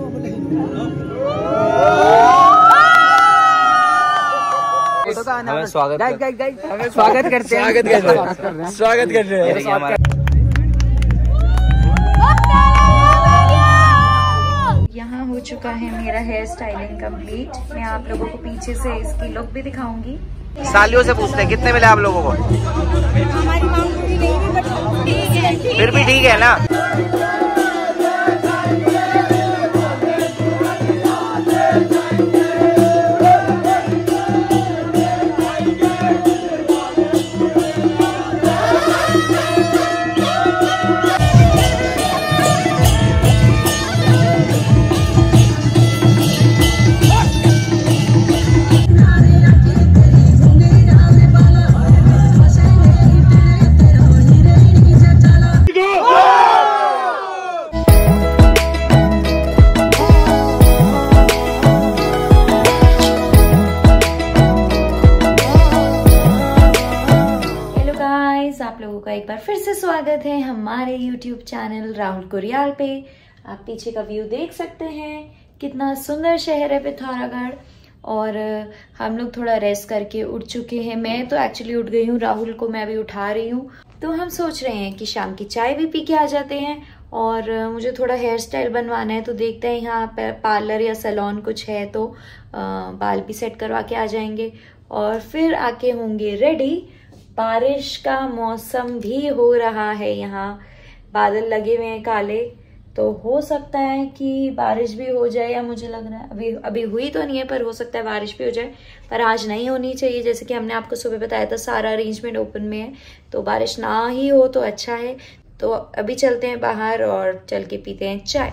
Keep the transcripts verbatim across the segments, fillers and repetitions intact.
हमें स्वागत guide guide guide हमें स्वागत करते हैं स्वागत कर रहे हैं स्वागत कर रहे हैं। यहाँ हो चुका है मेरा हेयर स्टाइलिंग कंप्लीट। मैं आप लोगों को पीछे से इसकी लुक भी दिखाऊंगी। सालियों से पूछते हैं कितने मिले आप लोगों को? हमारी मांग पूरी नहीं हुई बट ठीक है, फिर भी ठीक है ना। आप लोगों का एक बार फिर से स्वागत है हमारे YouTube चैनल राहुल कुरियाल पे। आप पीछे का व्यू देख सकते हैं, कितना सुंदर शहर है पिथौरागढ़। और हम लोग थोड़ा रेस्ट करके उठ चुके हैं। मैं तो एक्चुअली उठ गई हूँ, राहुल को मैं अभी उठा रही हूँ। तो हम सोच रहे हैं कि शाम की चाय भी पी के आ जाते हैं। और मुझे थोड़ा हेयर स्टाइल बनवाना है, तो देखते हैं यहाँ पार्लर या सैलून कुछ है तो बाल भी सेट करवा के आ जाएंगे और फिर आके होंगे रेडी। बारिश का मौसम भी हो रहा है, यहाँ बादल लगे हुए हैं काले, तो हो सकता है कि बारिश भी हो जाए। या मुझे लग रहा है अभी अभी हुई तो नहीं है, पर हो सकता है बारिश भी हो जाए, पर आज नहीं होनी चाहिए। जैसे कि हमने आपको सुबह बताया था, सारा अरेंजमेंट ओपन में है, तो बारिश ना ही हो तो अच्छा है। तो अभी चलते हैं बाहर और चल के पीते हैं चाय।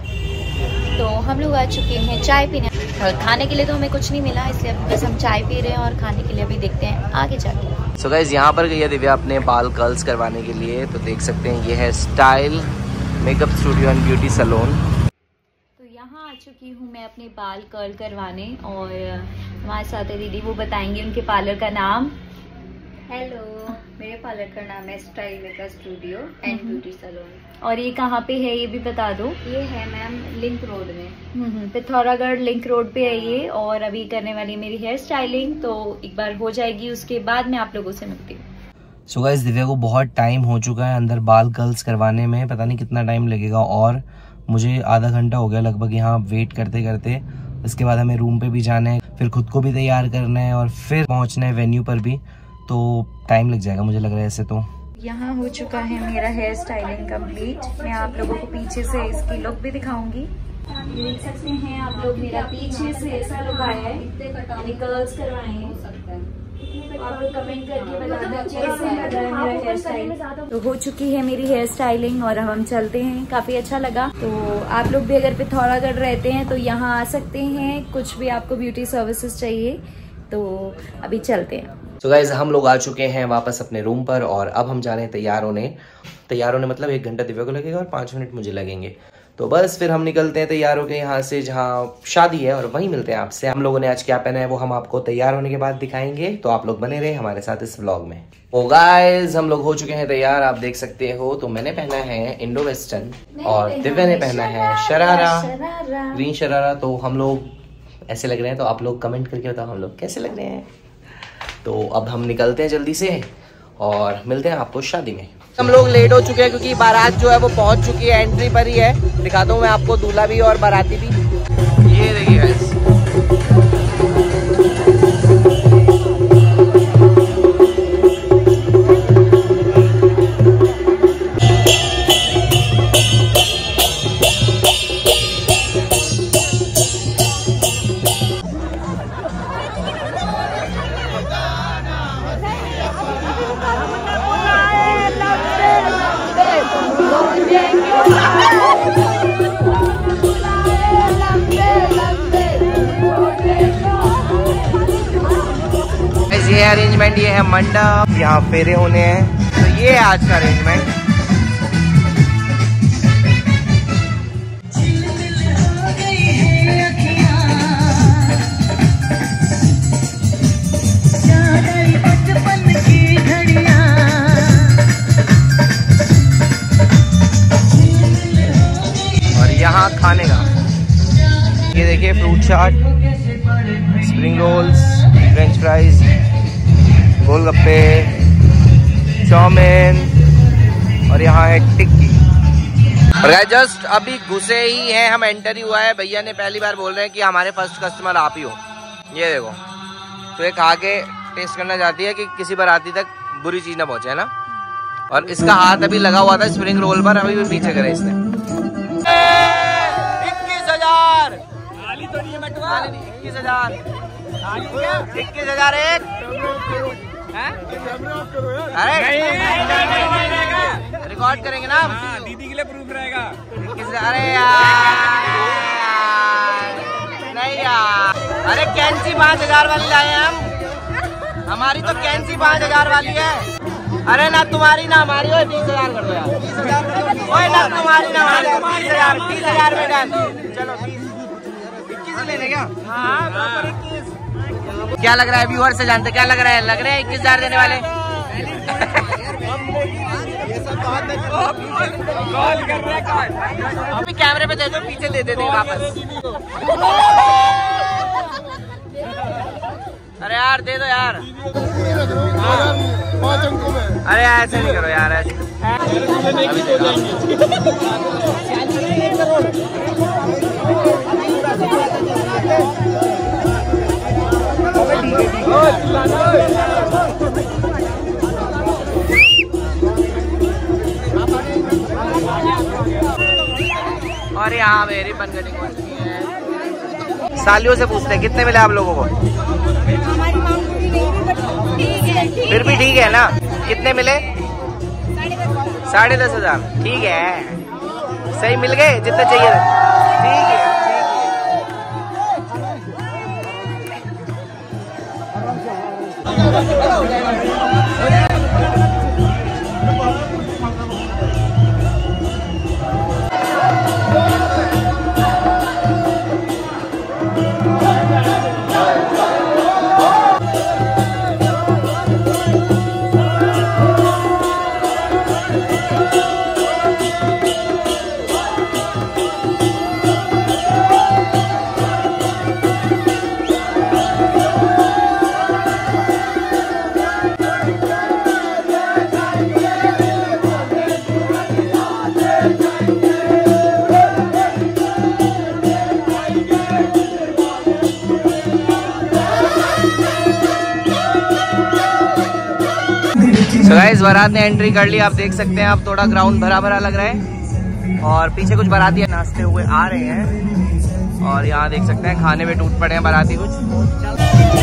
तो हम लोग आ चुके हैं चाय पीने, और खाने के लिए तो हमें कुछ नहीं मिला, इसलिए अभी बस हम चाय पी रहे हैं और खाने के लिए अभी देखते हैं आगे जाके। सो गाइस, यहाँ पर गई है दिव्या अपने बाल कर्ल्स करवाने के लिए। तो देख सकते हैं ये है style makeup studio and beauty salon. तो यहाँ आ चुकी हूँ मैं अपने बाल कर्ल करवाने, और हमारे साथ है दीदी, वो बताएंगे उनके पार्लर का नाम। हेलो, मेरे पार्लर का नाम है style makeup studio and beauty salon. और ये कहाँ पे है ये भी बता दो। ये है मैम लिंक रोड में, पिथौरागढ़ लिंक रोड पे है ये। और अभी करने वाली मेरी हेयर स्टाइलिंग, तो एक बार हो जाएगी, उसके बाद मैं आप लोगों से मिलती हूँ। सो गाइस, दिव्या को बहुत टाइम हो चुका है अंदर बाल कर्ल्स करवाने में, पता नहीं कितना टाइम लगेगा। और मुझे आधा घंटा हो गया लगभग यहाँ वेट करते करते। इसके बाद हमें रूम पे भी जाना है, फिर खुद को भी तैयार करना है और फिर पहुँचना है वेन्यू पर भी, तो टाइम लग जाएगा मुझे लग रहा है ऐसे। तो यहाँ हो चुका है मेरा हेयर स्टाइलिंग कंप्लीट। मैं आप लोगों को पीछे से इसकी लुक भी दिखाऊंगी। देख सकते हैं आप लोग, मेरा पीछे से ऐसा लुक आया है, यानी कर्ल्स करवाए हैं। तो आप लोग कमेंट करके बता दें कैसे लग रहा है मेरा हेयर स्टाइल। तो हो चुकी है मेरी हेयर स्टाइलिंग और अब हम चलते हैं। काफी अच्छा लगा। तो आप लोग भी अगर पिथौरागढ़ रहते हैं तो यहाँ आ सकते हैं, कुछ भी आपको ब्यूटी सर्विसेज चाहिए तो अभी चलते हैं। तो गाइस, हम लोग आ चुके हैं वापस अपने रूम पर, और अब हम जा रहे हैं तैयार होने। तैयार होने मतलब एक घंटा दिव्या को लगेगा और पाँच मिनट मुझे लगेंगे। तो बस फिर हम निकलते हैं तैयार होके यहाँ से, जहाँ शादी है, और वहीं मिलते हैं आपसे। हम लोगों ने आज क्या पहना है वो हम आपको तैयार होने के बाद दिखाएंगे, तो आप लोग बने रहे हमारे साथ इस व्लॉग में। ओ गाइस, हम लोग हो चुके हैं तैयार, आप देख सकते हो। तो मैंने पहना है इंडो वेस्टर्न और दिव्या ने पहना है शरारा, ग्रीन शरारा। तो हम लोग ऐसे लग रहे हैं, तो आप लोग कमेंट करके बताओ हम लोग कैसे लग रहे हैं। तो अब हम निकलते हैं जल्दी से और मिलते हैं आपको शादी में। हम लोग लेट हो चुके हैं क्योंकि बारात जो है वो पहुंच चुकी है, एंट्री पर ही है। दिखाता हूँ मैं आपको दूल्हा भी और बाराती भी। ये देखिए गाइस, ये अरेंजमेंट, ये है मंडप, यहाँ फेरे होने हैं। तो ये है आज का अरेंजमेंट। और यहाँ खाने का ये देखिए fruit chaat, spring rolls, French fries, golgappe, chow mein और यहाँ है टिक्की। और गाइस जस्ट अभी घुसे ही हैं हम, एंटर ही हुआ है। भैया ने पहली बार बोल रहे हैं कि हमारे फर्स्ट कस्टमर आप ही हो। ये देखो, तो ये खा के टेस्ट करना चाहती है कि किसी बाराती तक बुरी चीज ना पहुंचे, है ना। और इसका हाथ अभी लगा हुआ था स्प्रिंग रोल पर, अभी भी पीछे करे इसने। इक्कीस हजार इक्कीस हजार इक्कीस हजार एक। अरे रिकॉर्ड करेंगे ना, दीदी के लिए प्रूफ रहेगा। अरे यार नहीं यार, अरे कैंची पाँच हजार वाली लाए हम, हमारी तो कैंची पाँच हजार वाली है। अरे ना तुम्हारी ना हमारी, हो बीस हजार कर दो यार, बीस हजार ओए ना तुम्हारी ना हमारी, बीस हजार बीस हजार में डन। चलो इक्कीस लेने क्या? हाँ इक्कीस। क्या लग रहा है व्यूअर से जानते, क्या लग रहा है? लग रहा है इक्कीस हजार देने वाले। कॉल कर रहे हैं, अभी कैमरे पे दे दो, पीछे दे देते वापस। अरे यार दे दो यार, अरे ऐसे नहीं करो यार, ऐसे और यहाँ मेरी बन कटिंग बनती है। सालियों से पूछते हैं कितने मिले आप लोगों को? फिर भी ठीक है ना, कितने मिले? साढ़े दस हजार। ठीक है, सही मिल गए जितने चाहिए थे। ठीक है तो गाइस बारात ने एंट्री कर ली, आप देख सकते हैं। अब थोड़ा ग्राउंड भरा भरा लग रहा है और पीछे कुछ बाराती नाचते हुए आ रहे हैं और यहाँ देख सकते हैं खाने में टूट पड़े हैं बाराती कुछ।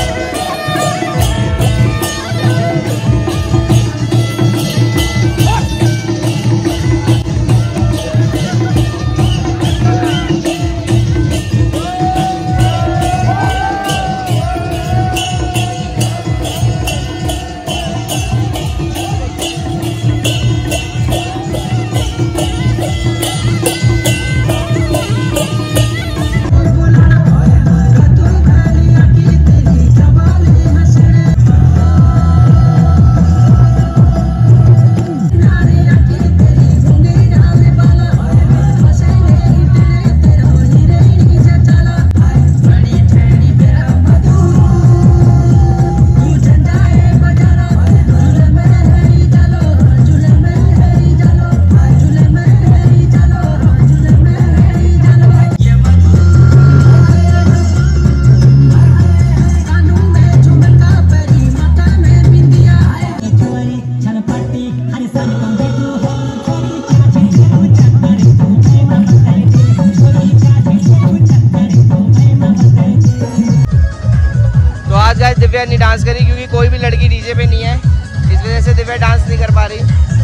दिव्या नहीं डांस करी क्योंकि कोई भी लड़की डीजे पे नहीं है, इस वजह से दिव्या डांस नहीं कर पा रही।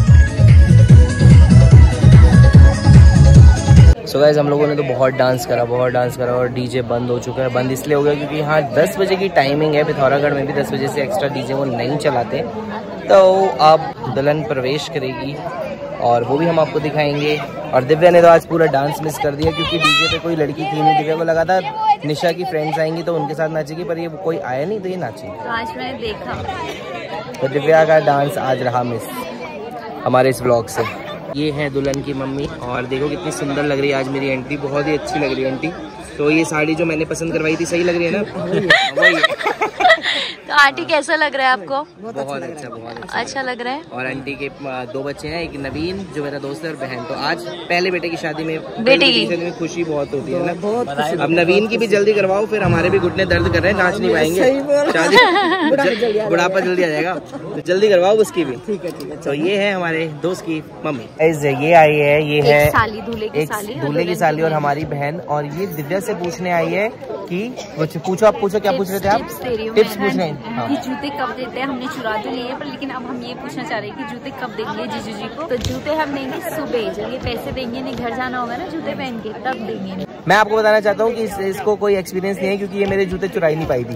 सो गाइस हम लोगों ने तो बहुत डांस करा बहुत डांस करा और डीजे बंद हो चुका है। बंद इसलिए हो गया क्योंकि यहाँ दस बजे की टाइमिंग है, पिथौरागढ़ में भी दस बजे से एक्स्ट्रा डीजे वो नहीं चलाते। तो अब दुल्हन प्रवेश करेगी और वो भी हम आपको दिखाएंगे। और दिव्या ने तो आज पूरा डांस मिस कर दिया क्योंकि डीजे पे कोई लड़की थी नहीं। दिव्या को लगा था निशा की फ्रेंड्स आएंगी तो उनके साथ नाचेगी, पर ये कोई आया नहीं तो ये नाची। आज मैंने देखा तो दिव्या का डांस आज रहा मिस हमारे इस व्लॉग से। ये है दुल्हन की मम्मी और देखो कितनी सुंदर लग रही है आज मेरी एंट्री, बहुत ही अच्छी लग रही है आंटी। तो ये साड़ी जो मैंने पसंद करवाई थी सही लग रही है ना? वही है। तो आंटी कैसा लग रहा है आपको? बहुत अच्छा, बहुत अच्छा, अच्छा लग रहा है। और आंटी के दो बच्चे हैं, एक नवीन जो मेरा दोस्त है और बहन। तो आज पहले बेटे की शादी में बेटे की में खुशी बहुत होती है ना। अब नवीन की भी जल्दी करवाओ, फिर हमारे भी घुटने दर्द कर रहे हैं, नाच नहीं पाएंगे, शादी बुढ़ापा जल्दी आ जाएगा, तो जल्दी करवाओ उसकी भी। ठीक है ठीक है। तो ये है हमारे दोस्त की मम्मी, ये आई है, ये है साली, दूल्हे की साली, दूल्हे की साली और हमारी बहन। और ये दिव्या से पूछने आई है कि पूछो, आप पूछो, क्या पूछ रहे थे आप? टिप्स पूछ रहे हैं कि जूते कब देते हैं। हमने चुरा तो लिए पर लेकिन अब हम ये पूछना चाह रहे हैं कि जूते कब देंगे जीजू जी को। तो जूते हम देंगे सुबह, जब ये पैसे देंगे, नहीं घर जाना होगा ना जूते पहन के, तब देंगे। मैं आपको बताना चाहता हूँ कि इस, इसको कोई एक्सपीरियंस नहीं है, क्योंकि ये मेरे जूते चुराई नहीं पाई थी।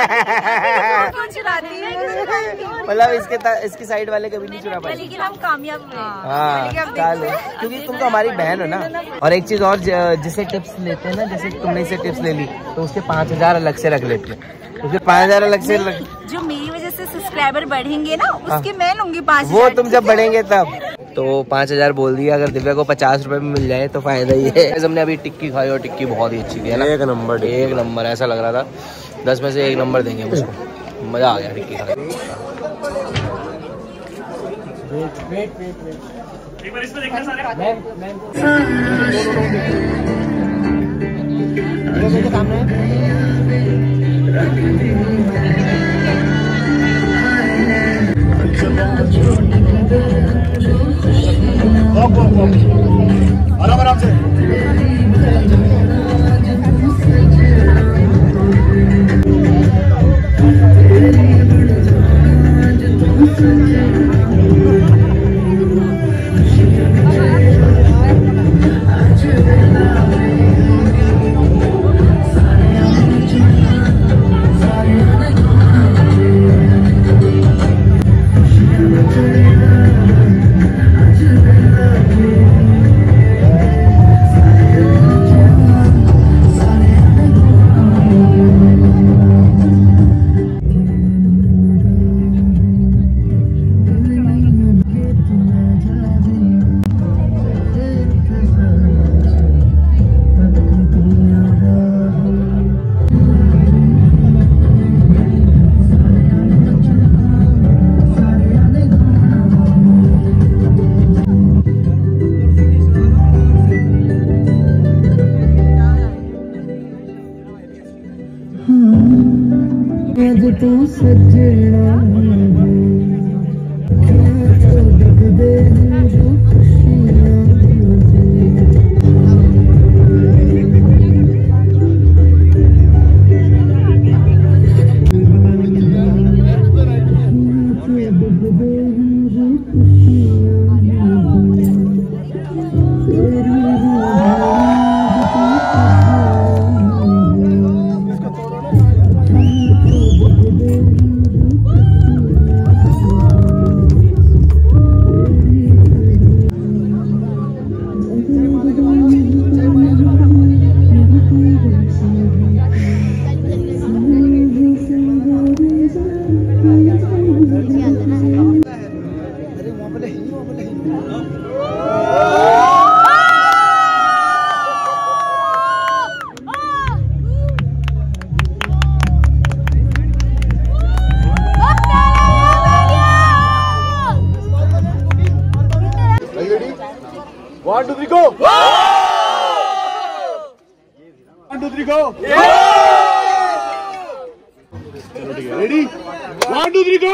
मतलब इसके इसकी साइड वाले कभी नहीं चुरा पाए, लेकिन हम कामयाब हुए। हाँ, क्योंकि तुम तो हमारी बहन हो ना। और एक चीज और, जिसे टिप्स लेते हैं ना, जैसे तुमने इसे टिप्स ले ली तो उसके पाँच हजार अलग से रख लेते हैं, उसके पाँच हजार अलग से रख... जो मेरी वजह से सब्सक्राइबर बढ़ेंगे ना, उसके मैं लूंगी पाँच। वो तुम जब बढ़ेंगे तब। तो पाँच हजार बोल दिया, अगर दिव्या को पचास रुपए में मिल जाए तो फायदा ही है। हमने अभी टिक्की खाई और टिक्की बहुत ही अच्छी थी, है ना? एक नंबर, एक नंबर, ऐसा लग रहा था दस में से एक नंबर देंगे मुझको। मजा आ गया टिक्की खा के। आराम आराम से। तू सजना One, two, three, go! One, two, three, go! Ready? One, two, three, go!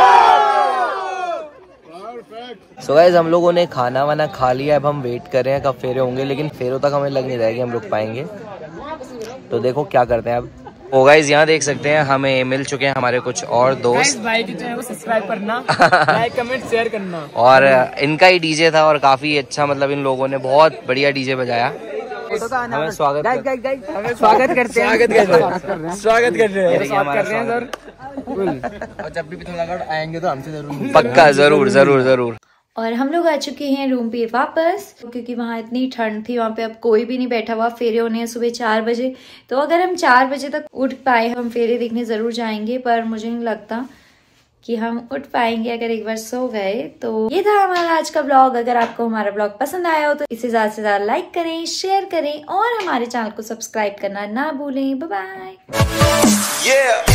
So so guys, हम लोगों ने खाना वाना खा लिया, अब हम वेट कर रहे हैं कब फेरे होंगे, लेकिन फेरों तक हमें लग नहीं रहा है कि हम रुक पाएंगे। तो देखो क्या करते हैं अब। ओ गाइस, यहाँ देख सकते हैं हमें मिल चुके हैं हमारे कुछ और दोस्त। भाई की चैनल को सब्सक्राइब करना, लाइक कमेंट शेयर करना। और इनका ही डीजे था और काफी अच्छा, मतलब इन लोगों ने बहुत बढ़िया डीजे बजाया। हमें स्वागत स्वागत करते हैं, स्वागत कर रहे हैं, स्वागत कर रहे हैं सर। और जब भी पिथौरागढ़ आएंगे तो हमसे जरूर, पक्का, जरूर जरूर जरूर। और हम लोग आ चुके हैं रूम पे वापस, क्योंकि वहाँ इतनी ठंड थी, वहाँ पे अब कोई भी नहीं बैठा हुआ। फेरे होने हैं सुबह चार बजे, तो अगर हम चार बजे तक उठ पाए हम फेरे देखने ज़रूर जाएंगे, पर मुझे नहीं लगता कि हम उठ पाएंगे अगर एक बार सो गए। तो ये था हमारा आज का ब्लॉग। अगर आपको हमारा ब्लॉग पसंद आया हो तो इसे ज्यादा से ज्यादा लाइक करें, शेयर करें और हमारे चैनल को सब्सक्राइब करना ना भूलें। Bye bye.